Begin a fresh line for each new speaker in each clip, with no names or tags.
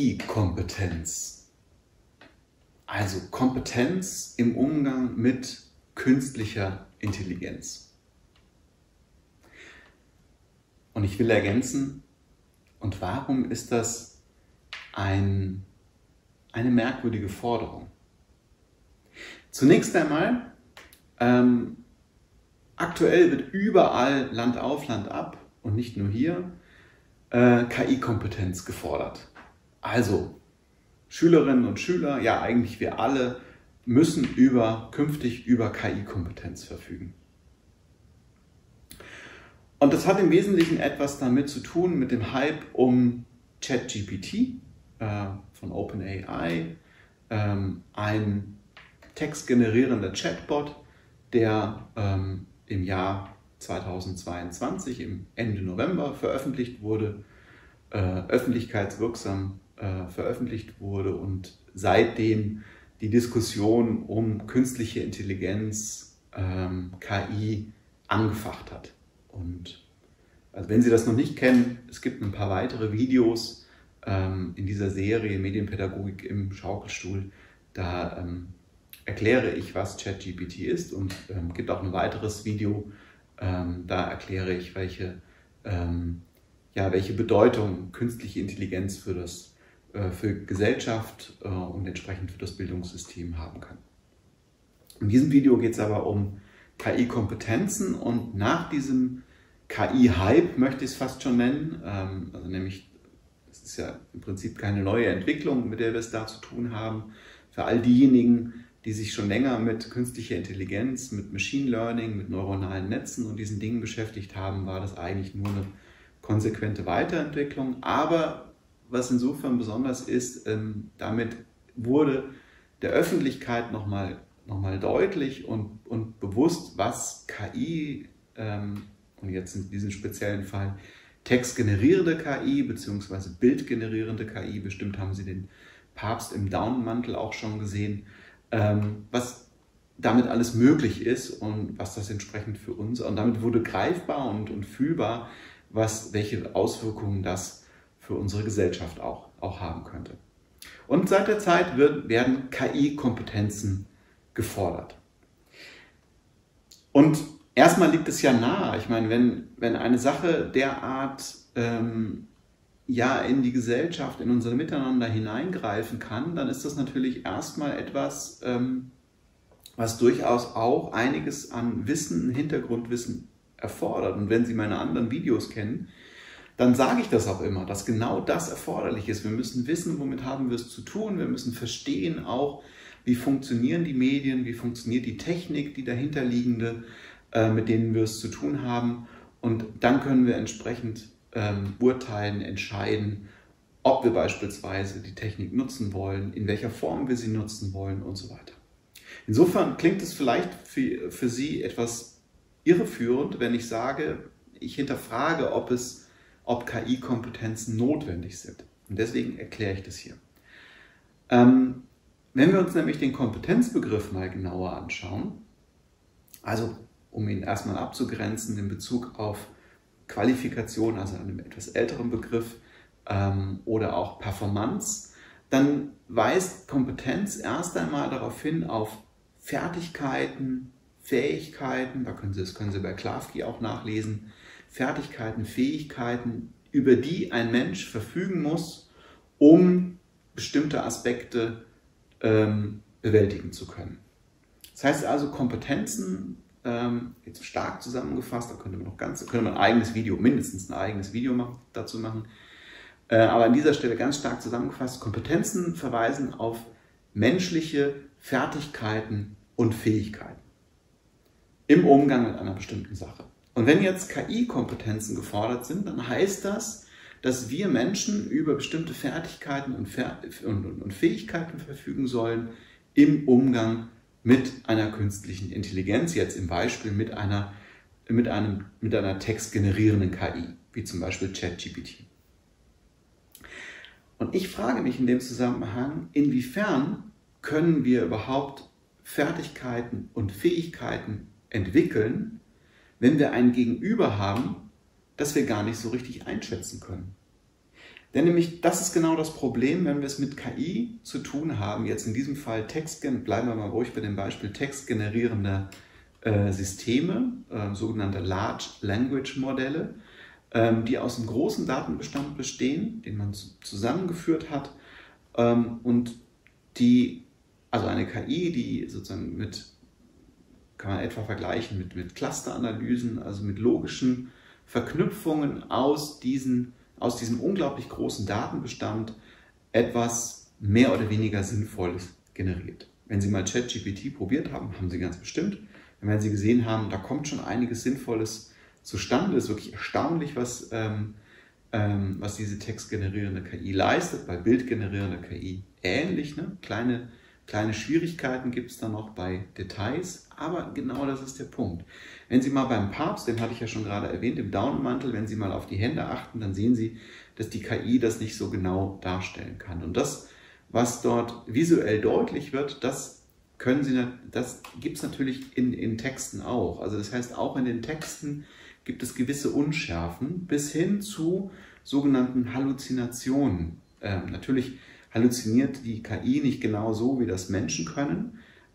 KI-Kompetenz, also Kompetenz im Umgang mit künstlicher Intelligenz. Und ich will ergänzen, und warum ist das eine merkwürdige Forderung? Zunächst einmal, aktuell wird überall Land auf, Land ab und nicht nur hier KI-Kompetenz gefordert. Also Schülerinnen und Schüler, ja eigentlich wir alle, müssen künftig über KI-Kompetenz verfügen. Und das hat im Wesentlichen etwas damit zu tun mit dem Hype um ChatGPT von OpenAI, ein textgenerierender Chatbot, der im Jahr 2022, im Ende November veröffentlicht wurde, öffentlichkeitswirksam veröffentlicht wurde und seitdem die Diskussion um künstliche Intelligenz, KI, angefacht hat. Und also wenn Sie das noch nicht kennen, es gibt ein paar weitere Videos in dieser Serie Medienpädagogik im Schaukelstuhl. Da erkläre ich, was ChatGPT ist, und gibt auch ein weiteres Video, da erkläre ich, welche Bedeutung künstliche Intelligenz für Gesellschaft und entsprechend für das Bildungssystem haben kann. In diesem Video geht es aber um KI-Kompetenzen, und nach diesem KI-Hype möchte ich es fast schon nennen, also nämlich, es ist ja im Prinzip keine neue Entwicklung, mit der wir es da zu tun haben. Für all diejenigen, die sich schon länger mit künstlicher Intelligenz, mit Machine Learning, mit neuronalen Netzen und diesen Dingen beschäftigt haben, war das eigentlich nur eine konsequente Weiterentwicklung. Aber was insofern besonders ist, damit wurde der Öffentlichkeit nochmal deutlich und bewusst, was KI, und jetzt in diesem speziellen Fall textgenerierende KI bzw. bildgenerierende KI, bestimmt haben Sie den Papst im Daunenmantel auch schon gesehen, was damit alles möglich ist und was das entsprechend für uns, und damit wurde greifbar und fühlbar, welche Auswirkungen das für unsere Gesellschaft auch haben könnte. Und seit der Zeit werden KI-Kompetenzen gefordert. Und erstmal liegt es ja nahe, ich meine, wenn eine Sache derart in die Gesellschaft, in unser Miteinander hineingreifen kann, dann ist das natürlich erstmal etwas, was durchaus auch einiges an Wissen, Hintergrundwissen erfordert. Und wenn Sie meine anderen Videos kennen, dann sage ich das auch immer, dass genau das erforderlich ist. Wir müssen wissen, womit haben wir es zu tun. Wir müssen verstehen auch, wie funktionieren die Medien, wie funktioniert die Technik, die dahinterliegende, mit denen wir es zu tun haben. Und dann können wir entsprechend urteilen, entscheiden, ob wir beispielsweise die Technik nutzen wollen, in welcher Form wir sie nutzen wollen und so weiter. Insofern klingt es vielleicht für Sie etwas irreführend, wenn ich sage, ich hinterfrage, ob KI-Kompetenzen notwendig sind. Und deswegen erkläre ich das hier. Wenn wir uns nämlich den Kompetenzbegriff mal genauer anschauen, also um ihn erstmal abzugrenzen in Bezug auf Qualifikation, also einem etwas älteren Begriff, oder auch Performance, dann weist Kompetenz erst einmal darauf hin, auf Fertigkeiten, Fähigkeiten, das können Sie bei Klafki auch nachlesen, Fertigkeiten, Fähigkeiten, über die ein Mensch verfügen muss, um bestimmte Aspekte bewältigen zu können. Das heißt also, Kompetenzen, jetzt stark zusammengefasst, da könnte man ein eigenes Video, mindestens ein eigenes Video dazu machen, aber an dieser Stelle ganz stark zusammengefasst, Kompetenzen verweisen auf menschliche Fertigkeiten und Fähigkeiten im Umgang mit einer bestimmten Sache. Und wenn jetzt KI-Kompetenzen gefordert sind, dann heißt das, dass wir Menschen über bestimmte Fertigkeiten und Fähigkeiten verfügen sollen im Umgang mit einer künstlichen Intelligenz, jetzt im Beispiel mit einer textgenerierenden KI, wie zum Beispiel ChatGPT. Und ich frage mich in dem Zusammenhang, inwiefern können wir überhaupt Fertigkeiten und Fähigkeiten entwickeln, wenn wir ein Gegenüber haben, das wir gar nicht so richtig einschätzen können. Denn nämlich das ist genau das Problem, wenn wir es mit KI zu tun haben, jetzt in diesem Fall bleiben wir mal ruhig bei dem Beispiel textgenerierender Systeme, sogenannte Large Language Modelle, die aus einem großen Datenbestand bestehen, den man zusammengeführt hat und also eine KI, die sozusagen kann man etwa vergleichen mit Clusteranalysen, also mit logischen Verknüpfungen aus diesem unglaublich großen Datenbestand etwas mehr oder weniger Sinnvolles generiert. Wenn Sie mal ChatGPT probiert haben, haben Sie ganz bestimmt, wenn Sie gesehen haben, da kommt schon einiges Sinnvolles zustande. Es ist wirklich erstaunlich, was diese textgenerierende KI leistet. Bei bildgenerierender KI ähnlich. Ne? Kleine Schwierigkeiten gibt es da noch bei Details, aber genau das ist der Punkt. Wenn Sie mal beim Papst, den hatte ich ja schon gerade erwähnt, im Daunenmantel, wenn Sie mal auf die Hände achten, dann sehen Sie, dass die KI das nicht so genau darstellen kann. Und das, was dort visuell deutlich wird, das gibt es natürlich in Texten auch. Also das heißt, auch in den Texten gibt es gewisse Unschärfen bis hin zu sogenannten Halluzinationen. Natürlich halluziniert die KI nicht genau so, wie das Menschen können,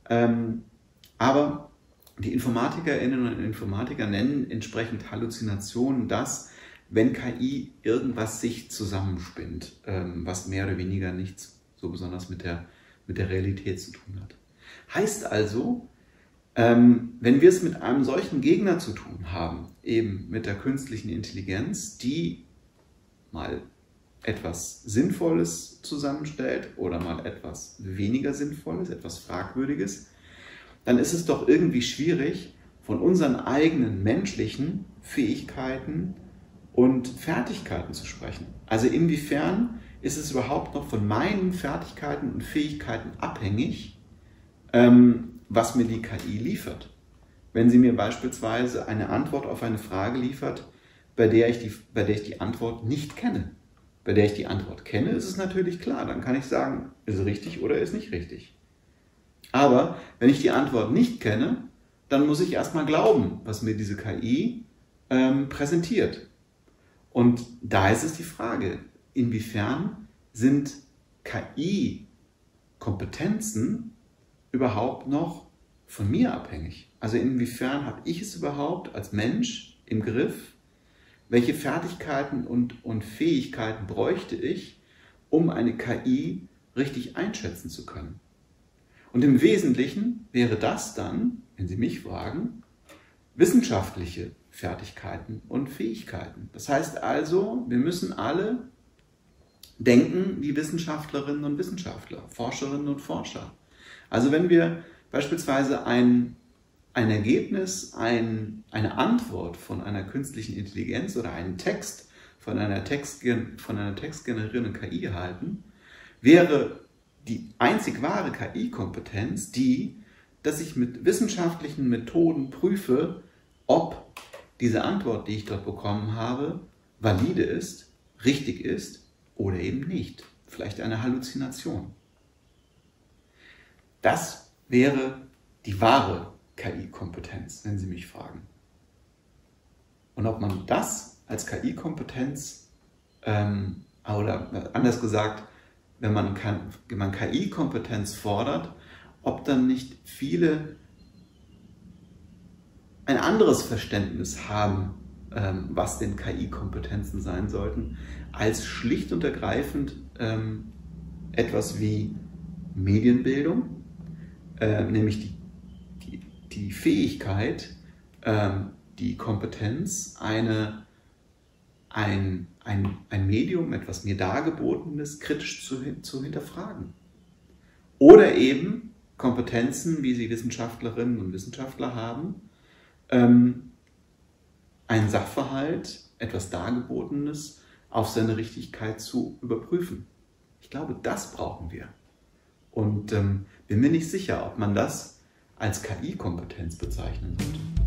aber die Informatikerinnen und Informatiker nennen entsprechend Halluzinationen das, wenn KI irgendwas sich zusammenspinnt, was mehr oder weniger nichts so besonders mit der Realität zu tun hat. Heißt also, wenn wir es mit einem solchen Gegner zu tun haben, eben mit der künstlichen Intelligenz, die mal etwas Sinnvolles zusammenstellt oder mal etwas weniger Sinnvolles, etwas Fragwürdiges, dann ist es doch irgendwie schwierig, von unseren eigenen menschlichen Fähigkeiten und Fertigkeiten zu sprechen. Also inwiefern ist es überhaupt noch von meinen Fertigkeiten und Fähigkeiten abhängig, was mir die KI liefert? Wenn sie mir beispielsweise eine Antwort auf eine Frage liefert, bei der ich die Antwort nicht kenne. Bei der ich die Antwort kenne, ist es natürlich klar, dann kann ich sagen, ist es richtig oder ist nicht richtig. Aber wenn ich die Antwort nicht kenne, dann muss ich erstmal glauben, was mir diese KI präsentiert. Und da ist es die Frage, inwiefern sind KI-Kompetenzen überhaupt noch von mir abhängig? Also inwiefern habe ich es überhaupt als Mensch im Griff? Welche Fertigkeiten und Fähigkeiten bräuchte ich, um eine KI richtig einschätzen zu können? Und im Wesentlichen wäre das dann, wenn Sie mich fragen, wissenschaftliche Fertigkeiten und Fähigkeiten. Das heißt also, wir müssen alle denken wie Wissenschaftlerinnen und Wissenschaftler, Forscherinnen und Forscher. Also wenn wir beispielsweise ein Ergebnis, eine Antwort von einer künstlichen Intelligenz oder einen Text von einer textgenerierenden KI erhalten, wäre die einzig wahre KI-Kompetenz die, dass ich mit wissenschaftlichen Methoden prüfe, ob diese Antwort, die ich dort bekommen habe, valide ist, richtig ist oder eben nicht. Vielleicht eine Halluzination. Das wäre die wahre KI-Kompetenz, wenn Sie mich fragen. Und ob man das als KI-Kompetenz, oder anders gesagt, wenn man KI-Kompetenz fordert, ob dann nicht viele ein anderes Verständnis haben, was denn KI-Kompetenzen sein sollten, als schlicht und ergreifend etwas wie Medienbildung, nämlich die Fähigkeit, die Kompetenz, ein Medium, etwas mir Dargebotenes, kritisch zu hinterfragen. Oder eben Kompetenzen, wie sie Wissenschaftlerinnen und Wissenschaftler haben, einen Sachverhalt, etwas Dargebotenes auf seine Richtigkeit zu überprüfen. Ich glaube, das brauchen wir. Und bin mir nicht sicher, ob man das als KI-Kompetenz bezeichnen sollte.